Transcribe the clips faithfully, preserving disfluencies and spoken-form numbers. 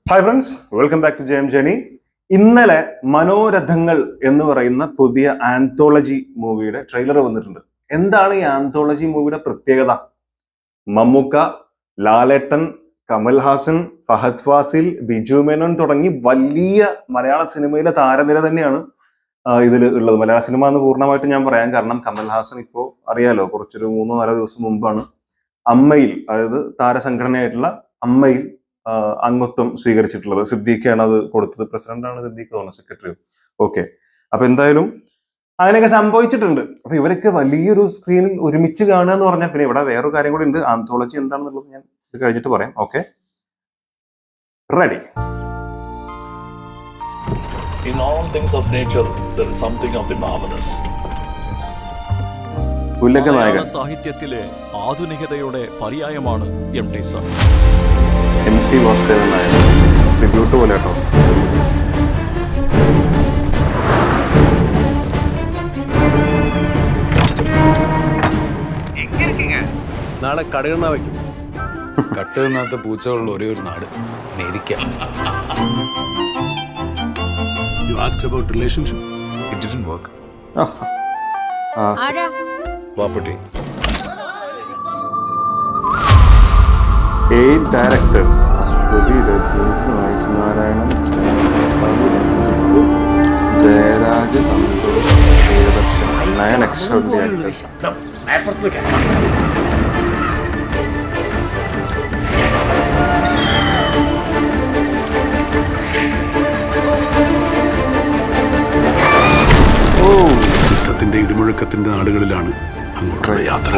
Hi friends, welcome back to J M Journey. ഇന്നലെ മനോരഥങ്ങൾ എന്ന് പറയുന്ന പുതിയ ആന്തോളജി മൂവിയുടെ ട്രെയിലർ വന്നിട്ടുണ്ട്. എന്താണ് ഈ ആന്തോളജി മൂവിയുടെ പ്രത്യേകത? മമ്മൂക്ക, ലാലേട്ടൻ, കമൽഹാസൻ, ഫഹദ് ഫാസിൽ, ബിജു മേനോൻ തുടങ്ങി വലിയ മലയാള സിനിമയിലെ താരനിര തന്നെയാണ് ഇതിൽ ഉള്ളത്. മലയാള സിനിമ എന്ന് പൂർണ്ണമായിട്ട് ഞാൻ പറയാൻ കാരണം കമൽഹാസൻ ഇപ്പോ അറിയാലോ, കുറച്ചൊരു മൂന്നോ നാലോ ദിവസം മുമ്പാണ് അമ്മയിൽ, അതായത് താരസംഘടനയായിട്ടുള്ള അമ്മയിൽ അംഗത്വം സ്വീകരിച്ചിട്ടുള്ളത്. സിദ്ദീഖാണ് അത് കൊടുത്തത്. പ്രസിഡന്റാണ് സിദ്ദീഖ്, തോന്നുന്നു സെക്രട്ടറി. ഓക്കെ, അപ്പൊ എന്തായാലും അങ്ങനെയൊക്കെ സംഭവിച്ചിട്ടുണ്ട്. അപ്പൊ ഇവരൊക്കെ വലിയൊരു സ്ക്രീനിൽ ഒരുമിച്ച് കാണുക എന്ന് പറഞ്ഞാൽ, പിന്നെ ഇവിടെ വേറൊരു കാര്യം കൂടി ഉണ്ട്. ആന്തോളജി എന്താണെന്നുള്ളത് ഞാൻ ഇത് കഴിഞ്ഞിട്ട് പറയാം. Okay, ready? In all things of nature, there is something of the marvelous. മലയാള സാഹിത്യത്തിലെ ആധുനികതയുടെ പര്യായമാണ് M T sir. M T Vasudevan Nair tribute പോലെ കേട്ടോ. നാളെ കടകണ്ണ വയ്ക്കും. കട്ട് നിന്നാത്ത പൂച്ചകളുള്ള ഒരേ ഒരു നാട് America. You asked about relationship. It didn't work. വാപ്പട്ടി. Eight directors: Ashwati, Rajneesh, Vaishnaarayanan, Jayaraj, Santosh, Priyadarshana. Nine extraordinary actors. യുദ്ധത്തിന്റെ ഇടിമുഴക്കത്തിന്റെ നാടുകളിലാണ് അങ്ങോട്ടുള്ള യാത്ര.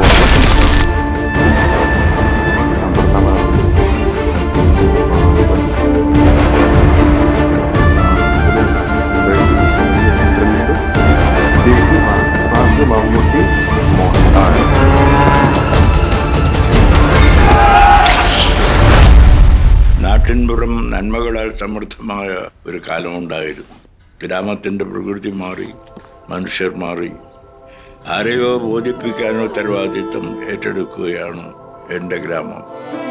മമ്മൂട്ടി, മോഹൻലാൽ. നാട്ടിൻപുറം നന്മകളാൽ സമൃദ്ധമായ ഒരു കാലമുണ്ടായിരുന്നു. ഗ്രാമത്തിൻ്റെ പ്രകൃതി മാറി, മനുഷ്യർ മാറി. ആരെയോ ബോധിപ്പിക്കാൻ ഉത്തരവാദിത്വം ഏറ്റെടുക്കുകയാണ് എൻ്റെ ഗ്രാമം.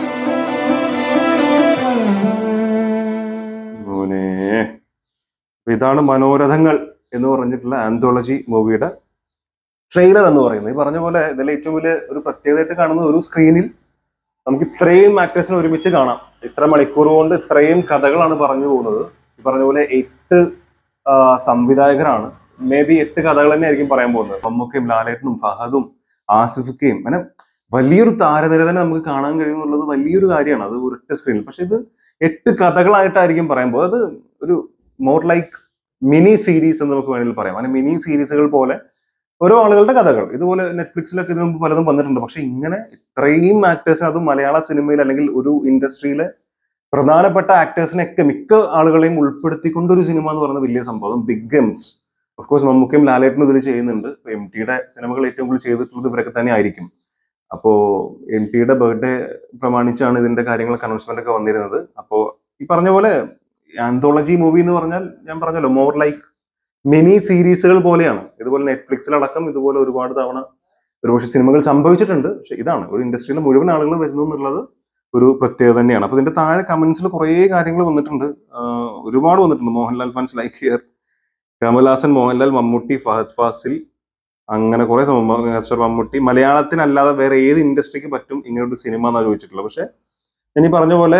ഇതാണ് മനോരഥങ്ങൾ എന്ന് പറഞ്ഞിട്ടുള്ള ആന്തോളജി മൂവിയുടെ ട്രെയിലർ എന്ന് പറയുന്നത്. ഈ പറഞ്ഞ പോലെ ഇതിലെ ഏറ്റവും വലിയ ഒരു പ്രത്യേകതയായിട്ട് കാണുന്നത്, ഒരു സ്ക്രീനിൽ നമുക്ക് ഇത്രയും ആക്ടേഴ്സിനെ ഒരുമിച്ച് കാണാം. ഇത്ര മണിക്കൂർ കൊണ്ട് ഇത്രയും കഥകളാണ് പറഞ്ഞു പോകുന്നത്. ഈ പറഞ്ഞ പോലെ എട്ട് സംവിധായകരാണ്. മേ ബി എട്ട് കഥകൾ തന്നെ ആയിരിക്കും പറയാൻ പോകുന്നത്. മമ്മൂക്കയും ലാലേട്ടനും ഫഹദും ആസിഫിക്കയും അങ്ങനെ വലിയൊരു താരനിര തന്നെ നമുക്ക് കാണാൻ കഴിയുന്നുള്ളത് വലിയൊരു കാര്യമാണ്. അത് ഒരൊറ്റ സ്ക്രീനിൽ. പക്ഷെ ഇത് എട്ട് കഥകളായിട്ടായിരിക്കും പറയാൻ പോകുന്നത്. അത് ഒരു മോർ ലൈക്ക് മിനി സീരീസ് എന്ന് നമുക്ക് വേണമെങ്കിൽ പറയാം. അങ്ങനെ മിനി സീരീസുകൾ പോലെ ഓരോ ആളുകളുടെ കഥകൾ. ഇതുപോലെ നെറ്റ്ഫ്ലിക്സിലൊക്കെ ഇതിനു മുമ്പ് പലതും വന്നിട്ടുണ്ട്. പക്ഷെ ഇങ്ങനെ ഇത്രയും ആക്ടേഴ്സിന്, അതും മലയാള സിനിമയിൽ അല്ലെങ്കിൽ ഒരു ഇൻഡസ്ട്രിയിലെ പ്രധാനപ്പെട്ട ആക്ടേഴ്സിനെയൊക്കെ മിക്ക ആളുകളെയും ഉൾപ്പെടുത്തിക്കൊണ്ടൊരു സിനിമ എന്ന് പറയുന്നത് വലിയ സംഭവം. Big games. ഓഫ് കോഴ്സ് മമ്മൂക്കയും ലാലേട്ടനും ഇതിൽ ചെയ്യുന്നുണ്ട്. എം ടിയുടെ സിനിമകൾ ഏറ്റവും കൂടുതൽ ചെയ്തിട്ടുള്ളത് ഇവരൊക്കെ തന്നെ ആയിരിക്കും. അപ്പോ എം ടിയുടെ ബർത്ത്ഡേ പ്രമാണിച്ചാണ് ഇതിന്റെ കാര്യങ്ങളൊക്കെ അനൗൺസ്മെന്റ് ഒക്കെ വന്നിരുന്നത്. അപ്പോ ഈ പറഞ്ഞ പോലെ ആന്തോളജി മൂവി എന്ന് പറഞ്ഞാൽ ഞാൻ പറഞ്ഞല്ലോ, മോർ ലൈക്ക് മിനി സീരീസുകൾ പോലെയാണ്. ഇതുപോലെ നെറ്റ്ഫ്ലിക്സിലടക്കം ഇതുപോലെ ഒരുപാട് തവണ ഒരുപക്ഷെ സിനിമകൾ സംഭവിച്ചിട്ടുണ്ട്. പക്ഷെ ഇതാണ് ഒരു ഇൻഡസ്ട്രിയിലെ മുഴുവൻ ആളുകൾ വരുന്നു എന്നുള്ളത് ഒരു പ്രത്യേകത തന്നെയാണ്. അപ്പൊ ഇതിന്റെ താഴെ കമന്റ്സിൽ കുറേ കാര്യങ്ങൾ വന്നിട്ടുണ്ട്, ഒരുപാട് വന്നിട്ടുണ്ട്. Mohanlal fans like here, Kamal Haasan, Mohanlal, Mammootty, Fahadh Faasil, അങ്ങനെ കുറെ സംഭവം. മമ്മൂട്ടി മലയാളത്തിനല്ലാതെ വേറെ ഏത് ഇൻഡസ്ട്രിക്ക് പറ്റും ഇങ്ങനൊരു സിനിമ എന്നാണ് ചോദിച്ചിട്ടുള്ളത്. പക്ഷെ ഞാൻ ഈ പറഞ്ഞ പോലെ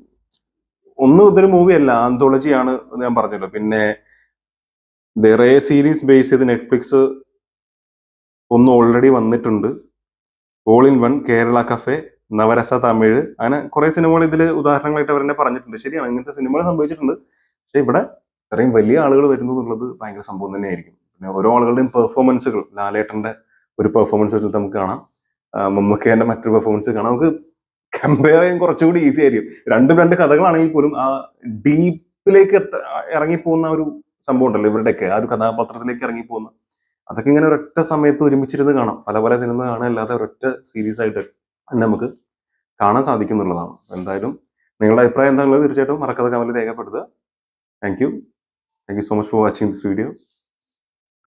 ഒന്നും ഇതൊരു മൂവി അല്ല, ആന്തോളജിയാണ് എന്ന് ഞാൻ പറഞ്ഞല്ലോ. പിന്നെ വേറെ സീരീസ് ബേസ് ചെയ്ത് നെറ്റ്ഫ്ലിക്സ് ഒന്ന് ഓൾറെഡി വന്നിട്ടുണ്ട്. All in one, Kerala cafe, Navarasa Tamil, അങ്ങനെ കുറെ സിനിമകൾ ഇതിൽ ഉദാഹരണങ്ങളായിട്ട് അവർ തന്നെ പറഞ്ഞിട്ടുണ്ട്. ശരിയാണ്, ഇങ്ങനത്തെ സിനിമകൾ സംഭവിച്ചിട്ടുണ്ട്. പക്ഷെ ഇവിടെ ഇത്രയും വലിയ ആളുകൾ വരുന്നു എന്നുള്ളത് ഭയങ്കര സംഭവം തന്നെയായിരിക്കും. പിന്നെ ഓരോ ആളുകളുടെയും പെർഫോമൻസുകൾ, ലാലേട്ടന്റെ ഒരു പെർഫോമൻസ് വെച്ചിട്ട് നമുക്ക് കാണാം, മമ്മൂക്കേന്റെ മറ്റൊരു പെർഫോമൻസ് കാണാം. നമുക്ക് കമ്പയർ ചെയ്യാൻ കുറച്ചുകൂടി ഈസി ആയിരിക്കും. രണ്ടും രണ്ട് കഥകളാണെങ്കിൽ പോലും ആ ഡീപ്പിലേക്ക് ഇറങ്ങിപ്പോകുന്ന ഒരു സംഭവം ഉണ്ടല്ലോ ഇവരുടെയൊക്കെ, ആ ഒരു കഥാപാത്രത്തിലേക്ക് ഇറങ്ങിപ്പോകുന്ന, അതൊക്കെ ഇങ്ങനെ ഒരൊറ്റ സമയത്ത് ഒരുമിച്ചിരുന്ന് കാണാം. പല പല സിനിമ കാണാൻ അല്ലാതെ ഒരൊറ്റ സീരീസ് ആയിട്ട് തന്നെ നമുക്ക് കാണാൻ സാധിക്കുന്നുള്ളതാണ്. എന്തായാലും നിങ്ങളുടെ അഭിപ്രായം എന്താണുള്ളത് തീർച്ചയായിട്ടും മറക്കാതെ കമന്റിൽ രേഖപ്പെടുത്തുക. Thank you thank you so much for watching this video.